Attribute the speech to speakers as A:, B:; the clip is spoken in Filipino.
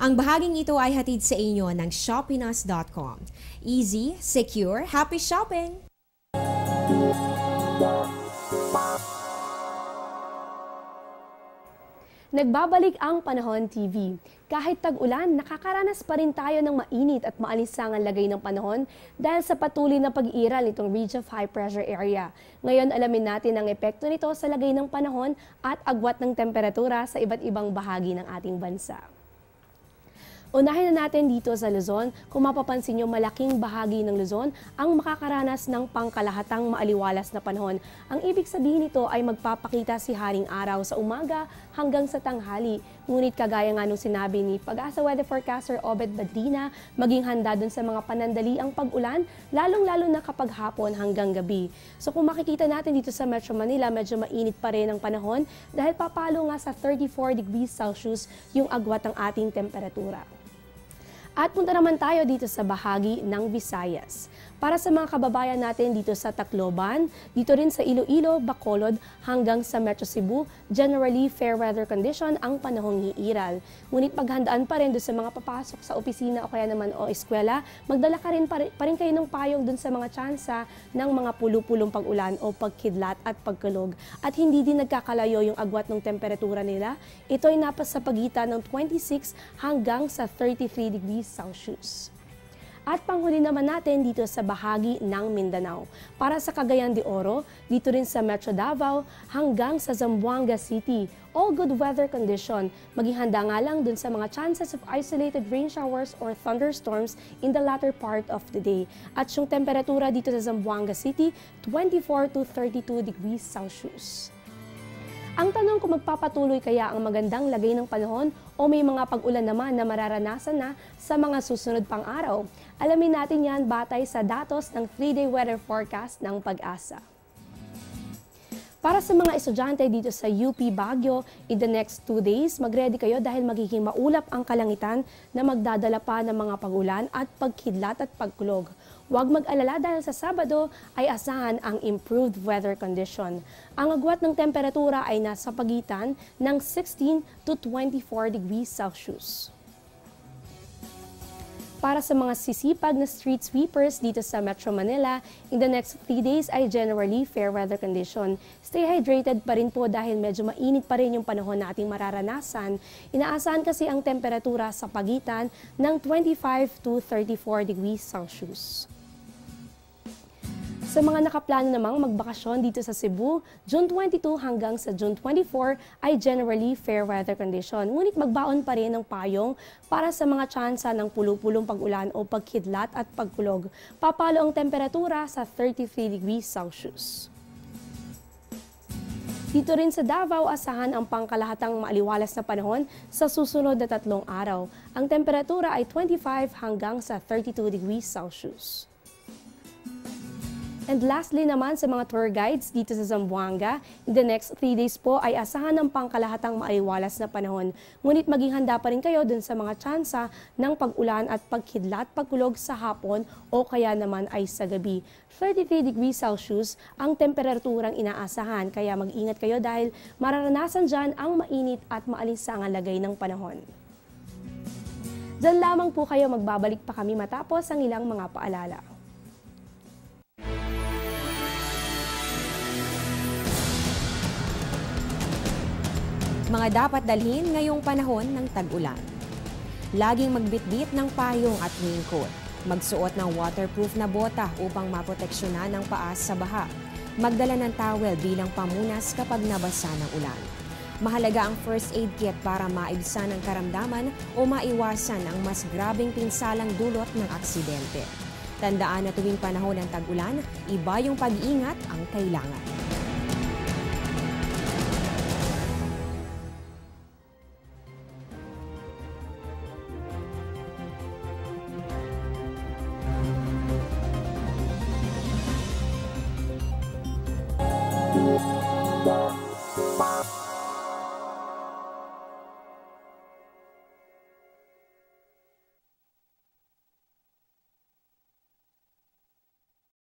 A: Ang bahaging ito ay hatid sa inyo ng shoppinas.com. Easy, secure, happy shopping!
B: Nagbabalik ang Panahon TV. Kahit tag-ulan, nakakaranas pa rin tayo ng mainit at maalinsangang lagay ng panahon dahil sa patuloy na pag-iral nitong Region of High Pressure Area. Ngayon, alamin natin ang epekto nito sa lagay ng panahon at agwat ng temperatura sa iba't ibang bahagi ng ating bansa. Unahin na natin dito sa Luzon. Kung mapapansin nyo, malaking bahagi ng Luzon ang makakaranas ng pangkalahatang maaliwalas na panahon. Ang ibig sabihin nito ay magpapakita si Haring Araw sa umaga hanggang sa tanghali. Ngunit kagaya nga nung sinabi ni Pag-asa Weather Forecaster Obed Badrina, maging handa dun sa mga panandali ang pag-ulan, lalong-lalo na kapag hapon hanggang gabi. So kung makikita natin dito sa Metro Manila, medyo mainit pa rin ang panahon dahil papalo nga sa 34 degrees Celsius yung agwat ng ating temperatura. At punta naman tayo dito sa bahagi ng Visayas. Para sa mga kababayan natin dito sa Tacloban, dito rin sa Iloilo, Bacolod, hanggang sa Metro Cebu, generally fair weather condition ang panahong hiiral. Ngunit paghandaan pa rin doon sa mga papasok sa opisina o kaya naman o eskwela, magdala ka rin pa rin kayo ng payong doon sa mga tsansa ng mga pulu-pulong pag-ulan o pagkidlat at pagkulog. At hindi din nagkakalayo yung agwat ng temperatura nila. Ito ay napas sa pagitan ng 26 hanggang sa 33 degrees Celsius. At panghuli naman natin dito sa bahagi ng Mindanao. Para sa Cagayan de Oro, dito rin sa Metro Davao hanggang sa Zamboanga City, all good weather condition. Maging handa nga lang dun sa mga chances of isolated rain showers or thunderstorms in the latter part of the day. At yung temperatura dito sa Zamboanga City, 24 to 32 degrees Celsius. Ang tanong kung magpapatuloy kaya ang magandang lagay ng panahon o may mga pag-ulan naman na mararanasan na sa mga susunod pang araw. Alamin natin yan batay sa datos ng 3-day weather forecast ng Pag-asa. Para sa mga estudyante dito sa UP Baguio, in the next 2 days, mag-ready kayo dahil magiging maulap ang kalangitan na magdadala pa ng mga pag-ulan at pagkidlat at pagkulog. Huwag mag-alala dahil sa Sabado ay asahan ang improved weather condition. Ang agwat ng temperatura ay nasa pagitan ng 16 to 24 degrees Celsius. Para sa mga sisipag na street sweepers dito sa Metro Manila, in the next 3 days ay generally fair weather condition. Stay hydrated pa rin po dahil medyo mainit pa rin yung panahon na ating mararanasan. Inaasahan kasi ang temperatura sa pagitan ng 25 to 34 degrees Celsius. Sa mga nakaplano namang magbakasyon dito sa Cebu, June 22 hanggang sa June 24 ay generally fair weather condition. Ngunit magbaon pa rin ng payong para sa mga tsansa ng pulu-pulong pag-ulan o pagkidlat at pagkulog. Papalo ang temperatura sa 33 degrees Celsius. Dito rin sa Davao, asahan ang pangkalahatang maaliwalas na panahon sa susunod na 3 araw. Ang temperatura ay 25 hanggang sa 32 degrees Celsius. And lastly naman sa mga tour guides dito sa Zamboanga, in the next 3 days po ay asahan ng pangkalahatang maaliwalas na panahon. Ngunit maging handa pa rin kayo dun sa mga tsansa ng pag-ulan at pagkidlat, pagkulog sa hapon o kaya naman ay sa gabi. 33 degrees Celsius ang temperaturang inaasahan, kaya mag-ingat kayo dahil mararanasan dyan ang mainit at maalinsangang lagay ng panahon. Diyan lamang po kayo, magbabalik pa kami matapos ang ilang mga paalala.
A: Mga dapat dalhin ngayong panahon ng tag-ulan. Laging magbitbit ng payong at raincoat. Magsuot ng waterproof na bota upang maproteksyonan ang paa sa baha. Magdala ng towel bilang pamunas kapag nabasa ng ulan. Mahalaga ang first aid kit para maibsan ang karamdaman o maiwasan ang mas grabeng pinsalang dulot ng aksidente. Tandaan na tuwing panahon ng tag-ulan, iba yung pag-iingat ang kailangan.